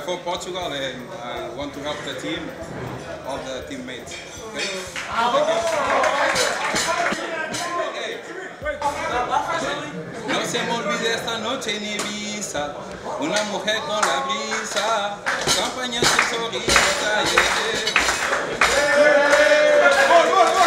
for Portugal and I want to help the team, all the teammates. Okay? No se me olvide esta noche en Ibiza, una mujer con la brisa, campaña sin sonrisa. Yeah.